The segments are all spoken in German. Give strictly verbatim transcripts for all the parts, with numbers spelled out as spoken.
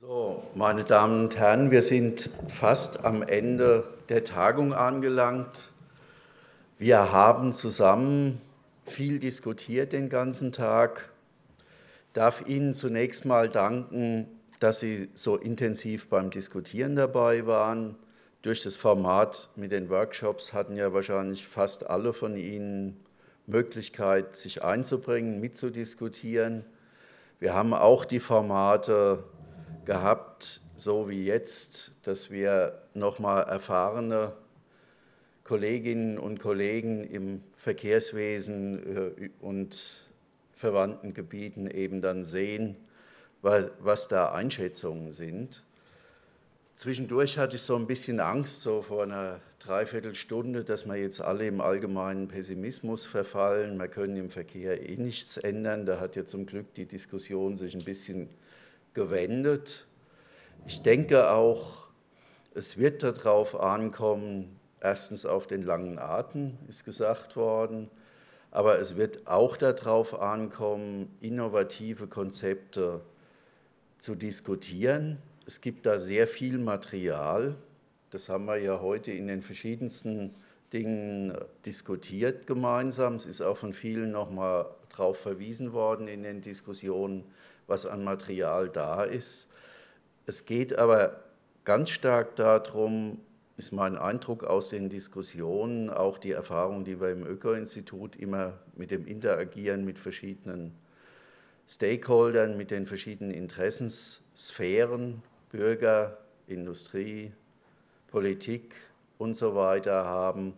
So, meine Damen und Herren, wir sind fast am Ende der Tagung angelangt. Wir haben zusammen viel diskutiert den ganzen Tag. Ich darf Ihnen zunächst mal danken, dass Sie so intensiv beim Diskutieren dabei waren. Durch das Format mit den Workshops hatten ja wahrscheinlich fast alle von Ihnen Möglichkeit, sich einzubringen, mitzudiskutieren. Wir haben auch die Formate gehabt, so wie jetzt, dass wir noch mal erfahrene Kolleginnen und Kollegen im Verkehrswesen und verwandten Gebieten eben dann sehen, was da Einschätzungen sind. Zwischendurch hatte ich so ein bisschen Angst, so vor einer Dreiviertelstunde, dass wir jetzt alle im allgemeinen Pessimismus verfallen. Wir können im Verkehr eh nichts ändern. Da hat ja zum Glück die Diskussion sich ein bisschen gewendet. Ich denke auch, es wird darauf ankommen, erstens auf den langen Atem, ist gesagt worden, aber es wird auch darauf ankommen, innovative Konzepte zu diskutieren. Es gibt da sehr viel Material. Das haben wir ja heute in den verschiedensten Dingen diskutiert gemeinsam. Es ist auch von vielen noch mal darauf verwiesen worden in den Diskussionen, was an Material da ist. Es geht aber ganz stark darum, ist mein Eindruck aus den Diskussionen, auch die Erfahrung, die wir im Öko-Institut immer mit dem Interagieren mit verschiedenen Stakeholdern, mit den verschiedenen Interessenssphären, Bürger, Industrie, Politik und so weiter haben.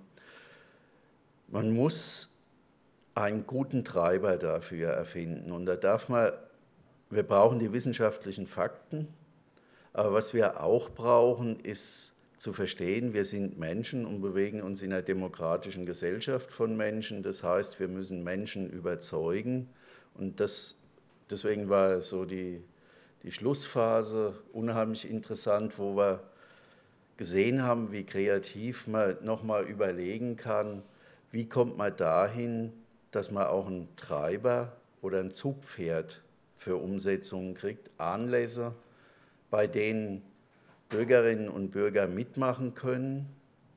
Man muss einen guten Treiber dafür erfinden. Und da darf man, wir brauchen die wissenschaftlichen Fakten, aber was wir auch brauchen, ist zu verstehen, wir sind Menschen und bewegen uns in einer demokratischen Gesellschaft von Menschen. Das heißt, wir müssen Menschen überzeugen. Und das, deswegen war so die, die Schlussphase unheimlich interessant, wo wir gesehen haben, wie kreativ man nochmal überlegen kann, wie kommt man dahin, dass man auch einen Treiber oder ein Zugpferd für Umsetzungen kriegt, Anlässe, bei denen Bürgerinnen und Bürger mitmachen können,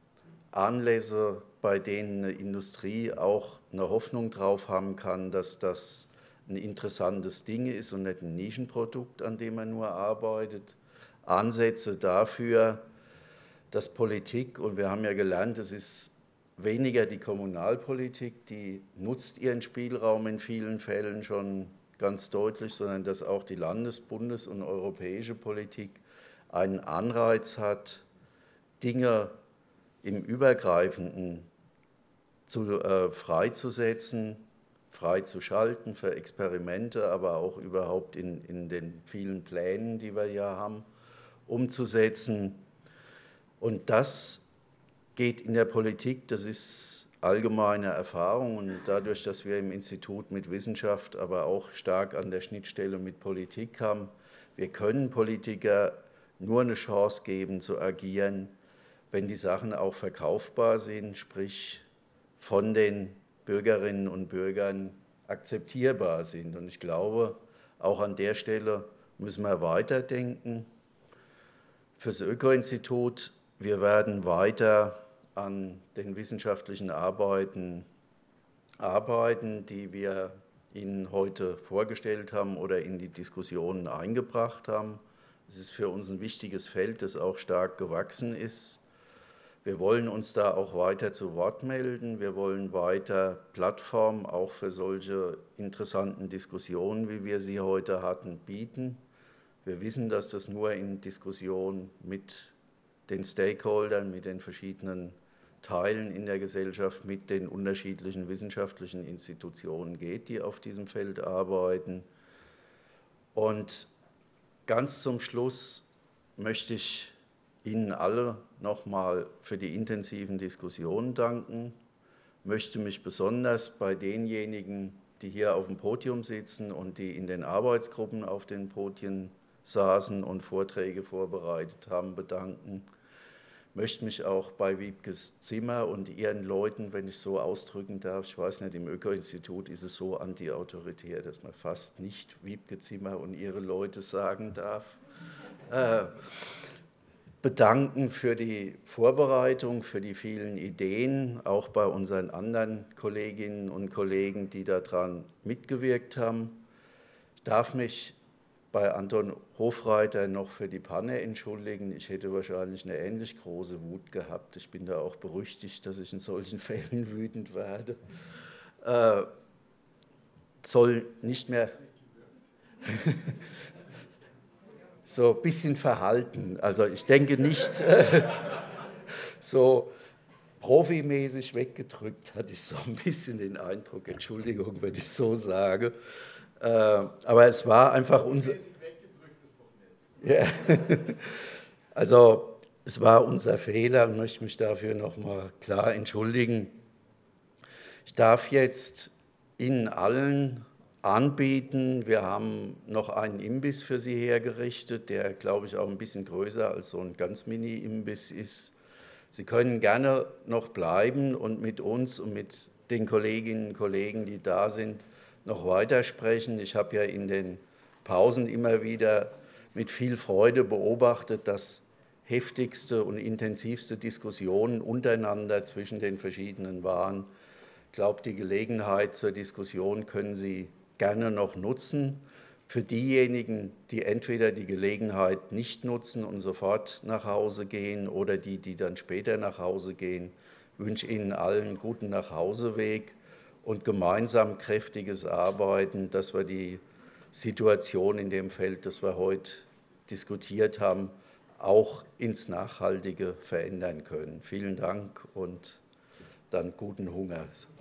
Anlässe, bei denen eine Industrie auch eine Hoffnung drauf haben kann, dass das ein interessantes Ding ist und nicht ein Nischenprodukt, an dem man nur arbeitet, Ansätze dafür, dass Politik, und wir haben ja gelernt, es ist weniger die Kommunalpolitik, die nutzt ihren Spielraum in vielen Fällen schon ganz deutlich, sondern dass auch die Landes-, Bundes- und europäische Politik einen Anreiz hat, Dinge im Übergreifenden zu, äh, freizusetzen, freizuschalten für Experimente, aber auch überhaupt in, in den vielen Plänen, die wir ja haben, umzusetzen. Und das geht in der Politik, das ist allgemeine Erfahrung, und dadurch, dass wir im Institut mit Wissenschaft, aber auch stark an der Schnittstelle mit Politik haben, wir können Politiker nur eine Chance geben zu agieren, wenn die Sachen auch verkaufbar sind, sprich von den Bürgerinnen und Bürgern akzeptierbar sind. Und ich glaube, auch an der Stelle müssen wir weiterdenken. Für das Öko-Institut, wir werden weiter an den wissenschaftlichen Arbeiten arbeiten, die wir Ihnen heute vorgestellt haben oder in die Diskussionen eingebracht haben. Es ist für uns ein wichtiges Feld, das auch stark gewachsen ist. Wir wollen uns da auch weiter zu Wort melden. Wir wollen weiter Plattformen auch für solche interessanten Diskussionen, wie wir sie heute hatten, bieten. Wir wissen, dass das nur in Diskussion mit den Stakeholdern, mit den verschiedenen Teilen in der Gesellschaft, mit den unterschiedlichen wissenschaftlichen Institutionen geht, die auf diesem Feld arbeiten. Und ganz zum Schluss möchte ich Ihnen alle nochmal für die intensiven Diskussionen danken, möchte mich besonders bei denjenigen, die hier auf dem Podium sitzen und die in den Arbeitsgruppen auf den Podien saßen und Vorträge vorbereitet haben, bedanken. Ich möchte mich auch bei Wiebke Zimmer und ihren Leuten, wenn ich so ausdrücken darf, ich weiß nicht, im Öko-Institut ist es so antiautoritär, dass man fast nicht Wiebke Zimmer und ihre Leute sagen darf. äh, bedanken für die Vorbereitung, für die vielen Ideen, auch bei unseren anderen Kolleginnen und Kollegen, die daran mitgewirkt haben. Ich darf mich bei Anton Hofreiter noch für die Panne entschuldigen. Ich hätte wahrscheinlich eine ähnlich große Wut gehabt. Ich bin da auch berüchtigt, dass ich in solchen Fällen wütend werde. Äh, soll nicht mehr so ein bisschen verhalten. Also ich denke nicht äh, so profimäßig weggedrückt, hatte ich so ein bisschen den Eindruck. Entschuldigung, wenn ich so sage. Äh, aber es war einfach unser... Ja. Also es war unser Fehler und möchte mich dafür nochmal klar entschuldigen. Ich darf jetzt Ihnen allen anbieten, wir haben noch einen Imbiss für Sie hergerichtet, der, glaube ich, auch ein bisschen größer als so ein ganz Mini-Imbiss ist. Sie können gerne noch bleiben und mit uns und mit den Kolleginnen und Kollegen, die da sind, noch weitersprechen. Ich habe ja in den Pausen immer wieder mit viel Freude beobachtet, dass heftigste und intensivste Diskussionen untereinander zwischen den verschiedenen waren. Ich glaube, die Gelegenheit zur Diskussion können Sie gerne noch nutzen. Für diejenigen, die entweder die Gelegenheit nicht nutzen und sofort nach Hause gehen oder die, die dann später nach Hause gehen, wünsche ich Ihnen allen einen guten Nachhauseweg und gemeinsam kräftiges Arbeiten, dass wir die Situation in dem Feld, das wir heute diskutiert haben, auch ins Nachhaltige verändern können. Vielen Dank und dann guten Hunger.